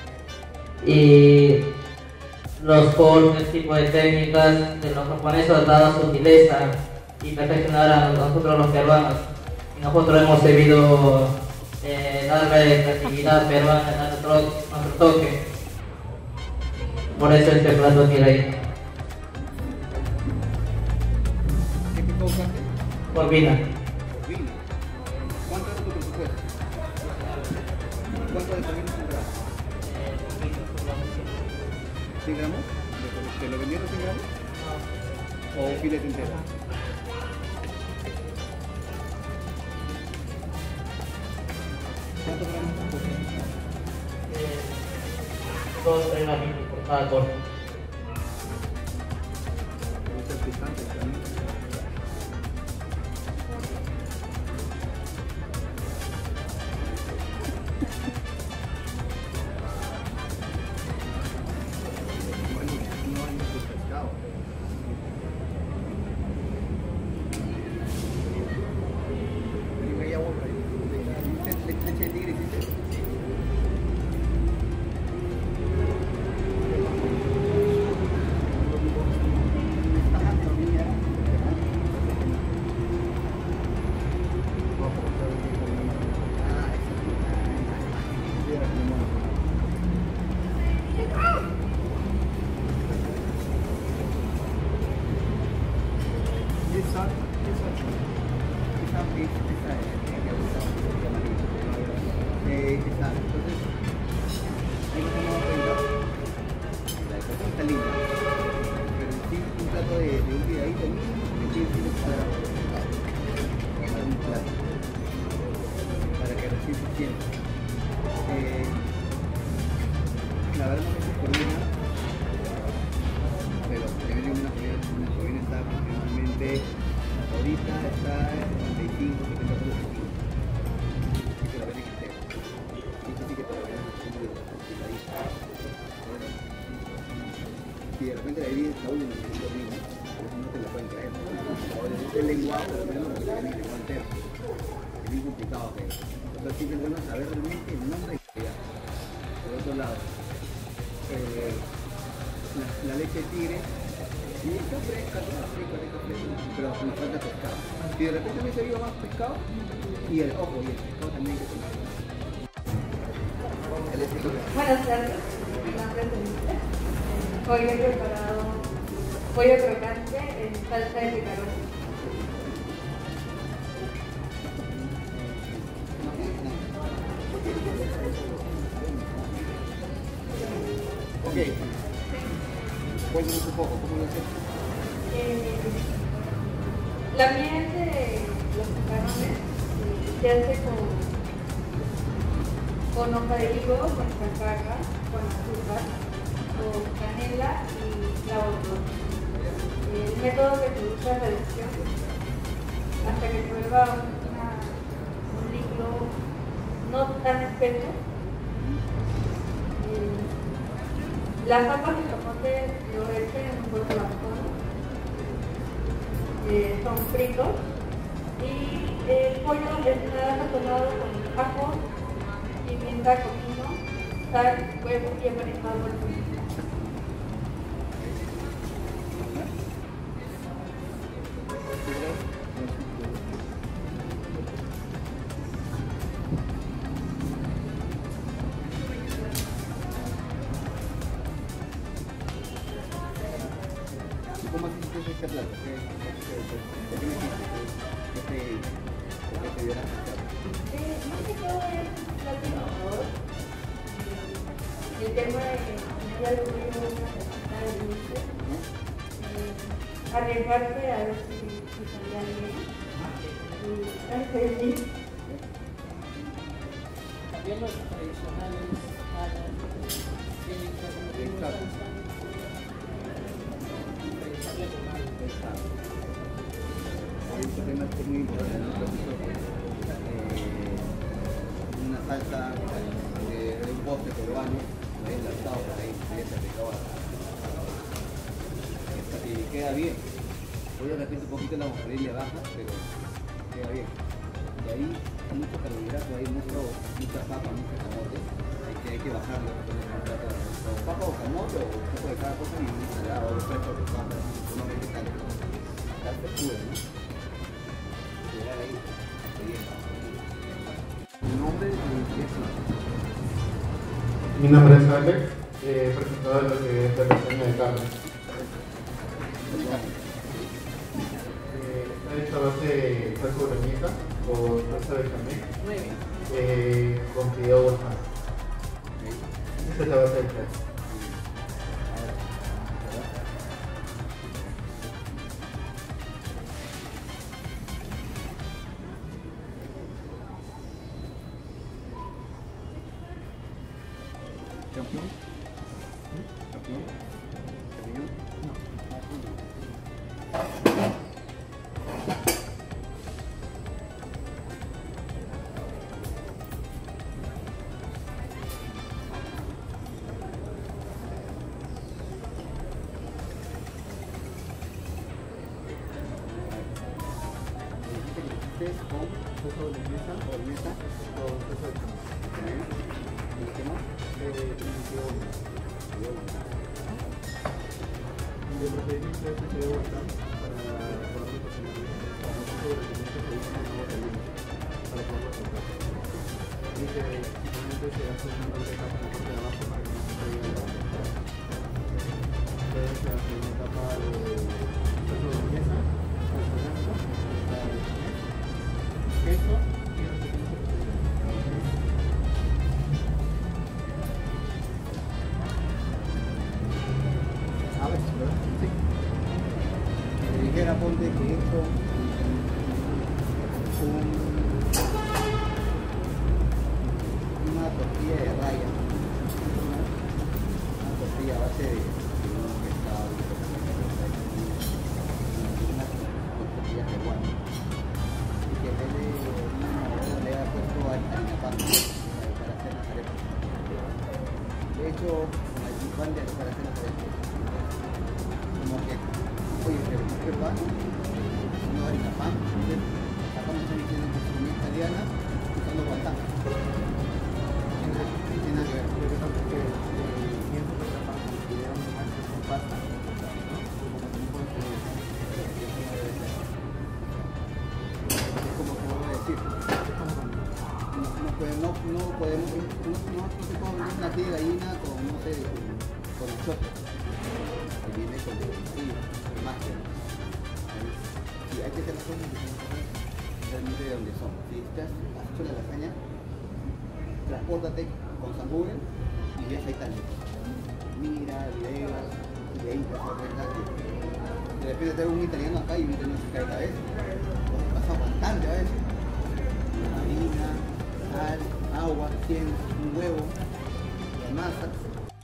Y los cortes, tipo de técnicas de los japoneses dada sutileza y perfeccionar a nosotros los peruanos. Y nosotros hemos debido eh, darle creatividad peruana a nuestro, nuestro toque. Por eso este plato tira ahí. ¿Qué tipo usaste? Corvina. Corvina. ¿Cuánto es tu presupuesto? ¿Cuánto de corvina compraste? ¿cien gramos? ¿Te lo vendieron cien gramos? ¿O un filete entero? ¿Cuántos gramos de corvina? Dos, tres gramos por cada corte. ¿Te gusta el picante también? Si de repente la herida está uno, no te la pueden traer. O el lenguaje, por lo menos, porque tiene el lenguaje entero. Es bien complicado hacer. Entonces sí es bueno saber realmente el nombre y la. Por otro lado, eh, la, la leche de tigre, y está fresca, está fresca, está fresca, pero me falta pescado. Si de repente me servido más pescado, y el ojo, y el pescado también hay que tomarlo. Buenas tardes, mi nombre es Denise. Hoy he preparado pollo crocante en salsa de picarón. Ok. Cuéntanos un poco, ¿cómo lo haces? Eh, la miel de los picarones se hace con, con hoja de higo, con alcaparra, con azúcar, con canela y lavadoras. El método que se usa es reducción hasta que se vuelva una, un líquido no tan espeso. Eh, las papas y camote lo echen en un buen lavado, eh, son fritos y el pollo está sazonado con ajo, pimienta, comino, sal, huevo y empanizado al pollo. ¿Cómo hiciste este plato? ¿Qué, qué, qué, qué, qué me hiciste? ¿Qué te, qué te dio la receta? Eh, más que todo es un plato innovador. El tema de que ya lo veo una receta de dulce. Eh, arriesgarse a ver si, si salía bien. Y es feliz. También los tradicionales tienen que Exacto. Este tema es muy importante, ¿no? Eh, una salsa de, de un postre peruano, me he lanzado por ahí, me he certificado y queda bien. Hoy de repente un poquito la mozzarella baja, pero queda bien. Y ahí hay mucho carbohidrato, hay mucho, mucha papa, mucho camote, hay que, hay que bajarlo. O papa o camote o un poco de cada cosa y un salado, o fresco de papa, no vegetales. La la frescura, ¿no? Llegar ahí, mi nombre y Mi nombre es Alex, eh, presentador de lo que es la reseña de carne. Eh, está hecha a base de salsa boloñesa o salsa bechamel eh, con fideo guaján. Esa es la base del plato. ¿Campeón? ¿Campeón? ¿Campeón? No. Con salsa boloñesa o mesa con salsa de champiñón. ¿Y qué más? Eh, de preferencia este se debe guardar para poderlo cocinar bien. Nosotros lo que tenemos que pedir es una agua caliente para poderlo tocar. Y que simplemente se hace una doble capa en la parte de abajo para que no se pegue la agua. Entonces se hace una capa de salsa boloñesa, salsa blanca, salsa de queso y los pequeños a ver, ¿verdad? Sí. Me dijera, ponte que esto un, una tortilla de raya, una, una tortilla a base de, de un pescado, unas tortillas de guano, y que en vez de una madera le ha puesto harina pan para hacer las arepas. De hecho, el pan de para hacer las arepas. Como que, oye, pero no es pan, no harina pan, entonces sacamos una gastronomía italiana usando guantán. Entonces, no tiene nada que ver. Lo que pasa es que pienso que la pan que ideamos más con pasta, ¿no? Como que no puedo tener es como que voy a decir, no, no, puede, no, no podemos, no, no, no se puede vender una tía de gallina con, no sé, con el choto. Que viene con el más que y hay que hacer las cosas realmente de donde son. Si estás has hecho la lasaña, transpórtate con San Google y ves a Italia. Mira, videos, y ahí te sorprendas que de repente te ve un italiano acá y un italiano se cae la vez. Pasa bastante a veces. Harina, sal, agua, tienes un huevo, la masa.